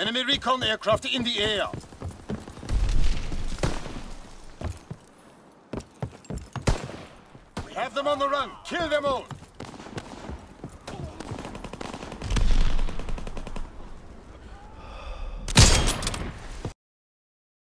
Enemy recon aircraft in the air. We have them on the run. Kill them all.